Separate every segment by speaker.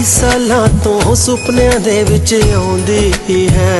Speaker 1: सालां तो सुपनियां दे विच आउंदी है,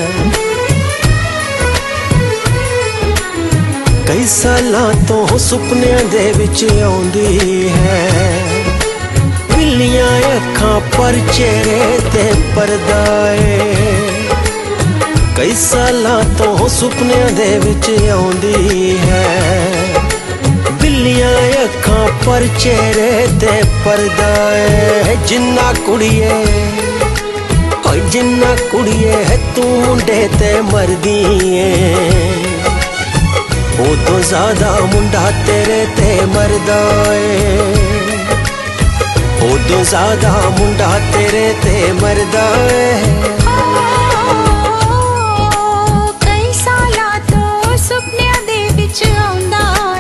Speaker 1: कई सालां तो सुपनियां दे विच आउंदी है। बिल्लियां अखां पर चेहरे ते पर्दा है, कई सालां तो सुपनियां दे विच आउंदी है। बिल्लियां अखां पर चेहरे ते पर्दा है। जिन्ना कुड़िए ओए जिन्ना कुड़िए तू मुंडे ते मरदी है, ओ तो ज्यादा मुंडा तेरे ते मरदा है, ओ तो ज्यादा मुंडा तेरे ते मरदा है।
Speaker 2: कई सालां तो सुपनियां दे विच आउंदा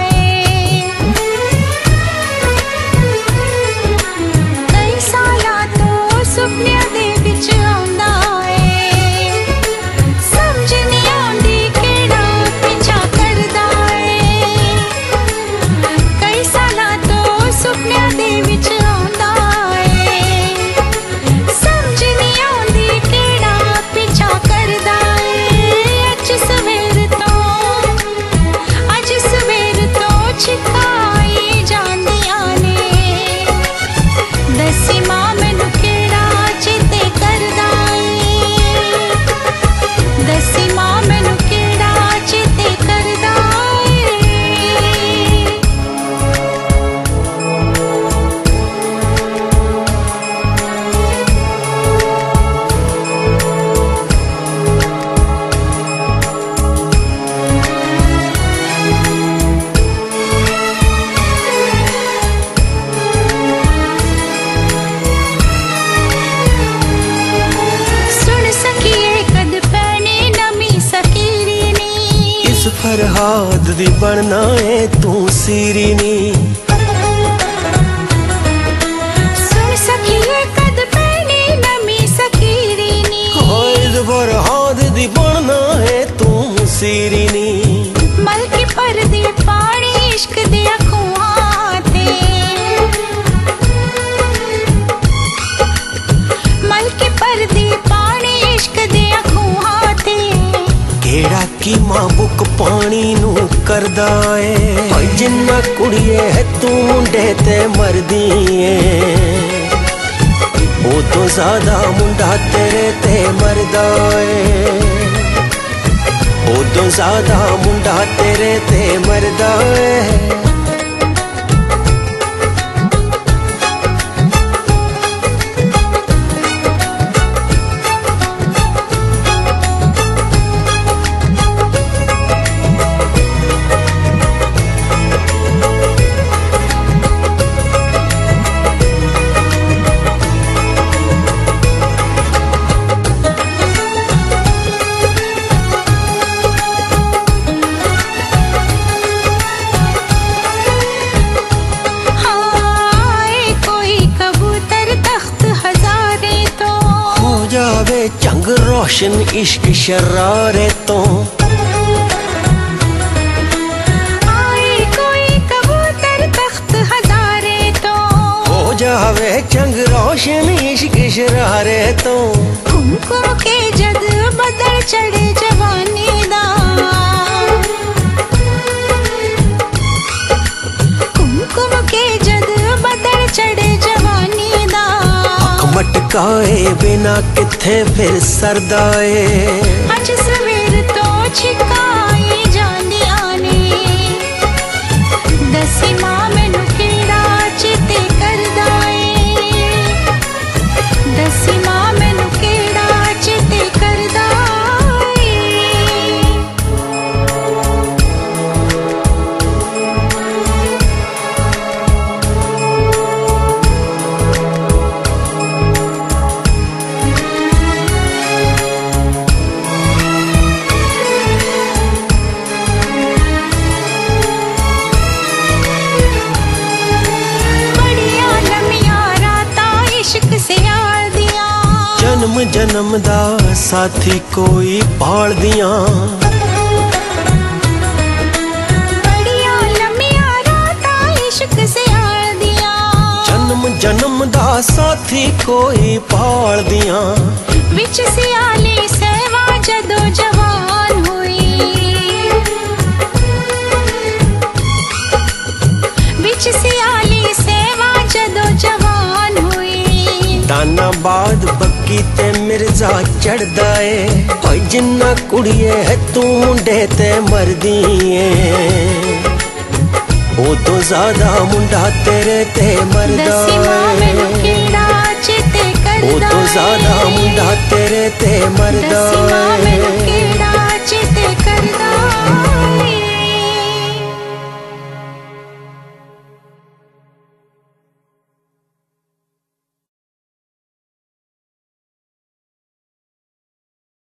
Speaker 1: फरहाद दी बनना है तू सीरी नी।
Speaker 2: सुन सखिए कद पैनी नमी सकीरी नी,
Speaker 1: फरहाद दी बनना है तू सीरी नी।
Speaker 2: मल के परदे पानी इश्क दे अखुआं ते, मल के परदे पानी इश्क दे अखुआं ते।
Speaker 1: केड़ा की मां बुक पानी नू करदा है, जिन्ना कुड़िए तू मुंडे ते मरदी है, ओ तो ज्यादा मुंडा तेरे ते मरदा है, ओ तो ज्यादा मुंडा तेरे ते मरदा है। चंग रोशन इश्क शरारे तो,
Speaker 2: आए कोई कबूतर तख्त हजारे तो,
Speaker 1: हो जावे चंग रोशन इश्क शरारे तो।
Speaker 2: कुमकुम के जद बदल चढ़े जवानी दा, कुमकुम के जद बदल चढ़े जवानी दा।
Speaker 1: मटकाए बिना किथे फिर सरदा है,
Speaker 2: अज सवेर तो छिकाई जांदियां ने। दसी मां मैनू केड़ा चेते करदा है, दसी मां मैनू केड़ा चेते करदा है।
Speaker 1: जन्म जन्म दा साथी कोई पाल दियां,
Speaker 2: बड़िया लम्मियां रातां इश्क से आल दियां।
Speaker 1: जन्म जन्म दा साथी कोई पाल दियां
Speaker 2: विच सियाली सेवा जदों जवान हुई विच सियाली सेवा जदों जवान हुई
Speaker 1: दानाबाद बक्की ते मिर्जा चढ़दा ए ओए जिन्ना कुड़िए है तू मुंडे ते मरदी ए ओ तो ज्यादा मुंडा तेरे ते मरदा
Speaker 2: है
Speaker 1: ओ तो ज्यादा मुंडा तेरे ते मरदा है।